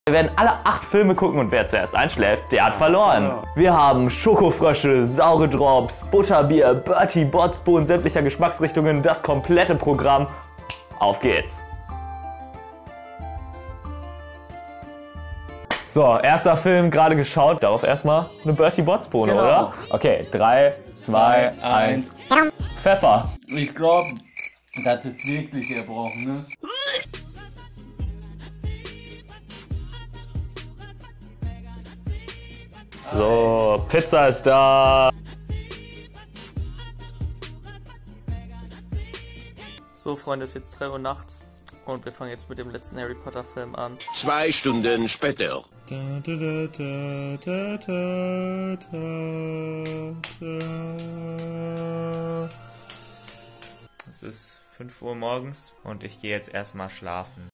Wir werden alle 8 Filme gucken und wer zuerst einschläft, der hat verloren. Wir haben Schokofrösche, saure Drops, Butterbier, Bertie Bott's-Bohnen sämtlicher Geschmacksrichtungen, das komplette Programm. Auf geht's! So, erster Film gerade geschaut. Darauf erstmal eine Bertie Bott's-Bohne, Genau. oder? Okay, 3, 2, 1. Pfeffer. Ich glaube, das ist wirklich Erbrochenes. So, Pizza ist da. So Freunde, es ist jetzt 3 Uhr nachts und wir fangen jetzt mit dem letzten Harry Potter Film an. 2 Stunden später. Es ist 5 Uhr morgens und ich gehe jetzt erstmal schlafen.